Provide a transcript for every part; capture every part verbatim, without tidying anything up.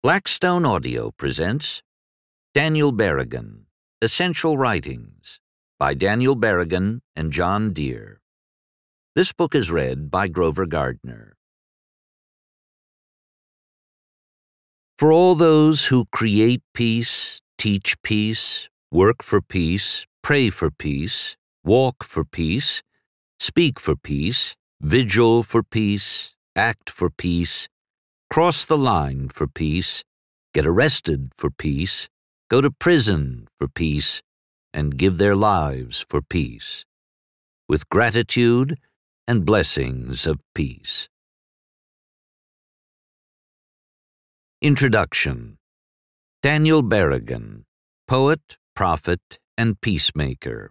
Blackstone Audio presents Daniel Berrigan, Essential Writings by Daniel Berrigan and John Deere. This book is read by Grover Gardner. For all those who create peace, teach peace, work for peace, pray for peace, walk for peace, speak for peace, vigil for peace, act for peace, cross the line for peace, get arrested for peace, go to prison for peace, and give their lives for peace, with gratitude and blessings of peace. Introduction. Daniel Berrigan, poet, prophet, and peacemaker.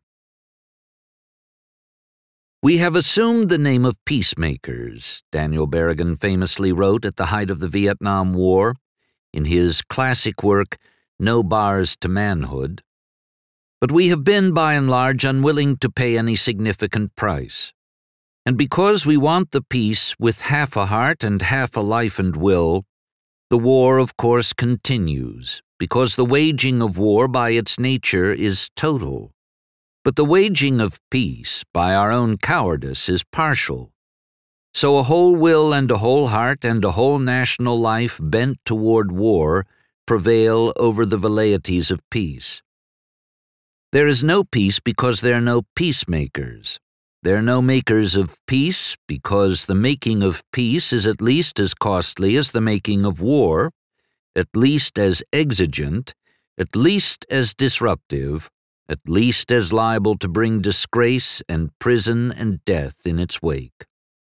We have assumed the name of peacemakers, Daniel Berrigan famously wrote at the height of the Vietnam War in his classic work, No Bars to Manhood. But we have been, by and large, unwilling to pay any significant price. And because we want the peace with half a heart and half a life and will, the war, of course, continues, because the waging of war by its nature is total. But the waging of peace by our own cowardice is partial. So a whole will and a whole heart and a whole national life bent toward war prevail over the velleities of peace. There is no peace because there are no peacemakers. There are no makers of peace because the making of peace is at least as costly as the making of war, at least as exigent, at least as disruptive, at least as liable to bring disgrace and prison and death in its wake.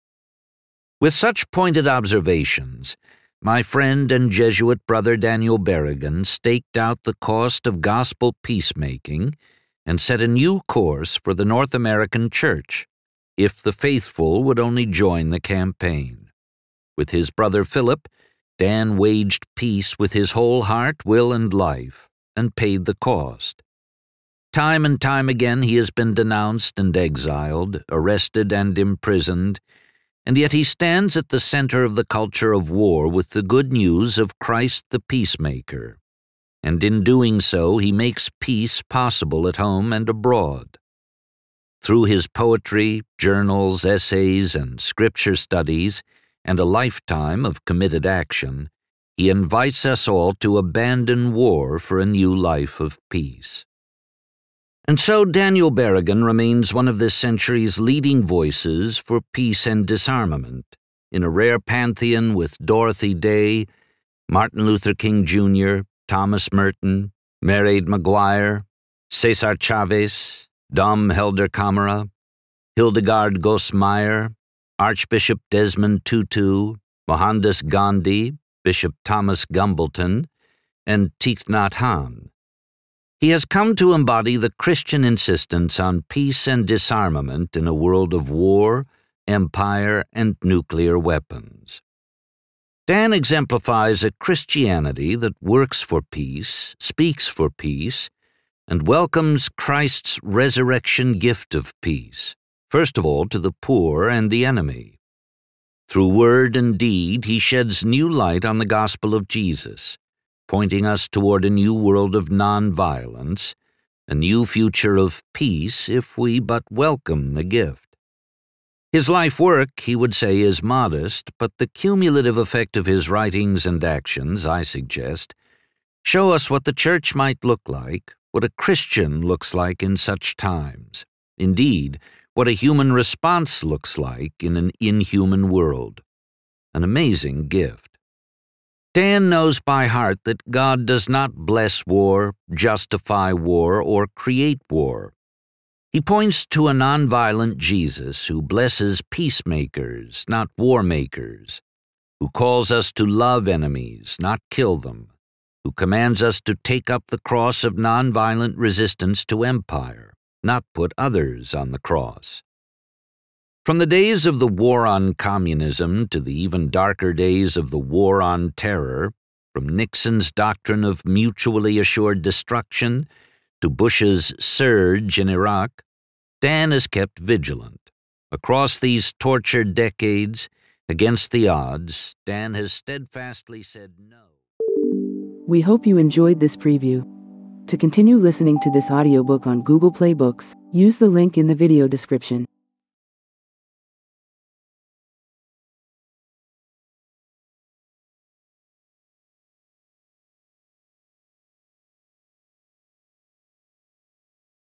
With such pointed observations, my friend and Jesuit brother Daniel Berrigan staked out the cost of gospel peacemaking and set a new course for the North American Church, if the faithful would only join the campaign. With his brother Philip, Dan waged peace with his whole heart, will, and life, and paid the cost. Time and time again he has been denounced and exiled, arrested and imprisoned, and yet he stands at the center of the culture of war with the good news of Christ the peacemaker, and in doing so he makes peace possible at home and abroad. Through his poetry, journals, essays, and scripture studies, and a lifetime of committed action, he invites us all to abandon war for a new life of peace. And so Daniel Berrigan remains one of this century's leading voices for peace and disarmament, in a rare pantheon with Dorothy Day, Martin Luther King Junior, Thomas Merton, Mairead Maguire, Cesar Chavez, Dom Helder Camara, Hildegard Gosmeyer, Archbishop Desmond Tutu, Mohandas Gandhi, Bishop Thomas Gumbleton, and Thich Nhat Hanh. He has come to embody the Christian insistence on peace and disarmament in a world of war, empire, and nuclear weapons. Dan exemplifies a Christianity that works for peace, speaks for peace, and welcomes Christ's resurrection gift of peace, first of all to the poor and the enemy. Through word and deed, he sheds new light on the gospel of Jesus, pointing us toward a new world of nonviolence, a new future of peace if we but welcome the gift. His life work, he would say, is modest, but the cumulative effect of his writings and actions, I suggest, show us what the church might look like, what a Christian looks like in such times. Indeed, what a human response looks like in an inhuman world. An amazing gift. Dan knows by heart that God does not bless war, justify war, or create war. He points to a nonviolent Jesus who blesses peacemakers, not war makers, who calls us to love enemies, not kill them, who commands us to take up the cross of nonviolent resistance to empire, not put others on the cross. From the days of the war on communism to the even darker days of the war on terror, from Nixon's doctrine of mutually assured destruction to Bush's surge in Iraq, Dan has kept vigilant. Across these tortured decades, against the odds, Dan has steadfastly said no. We hope you enjoyed this preview. To continue listening to this audiobook on Google Play Books, use the link in the video description.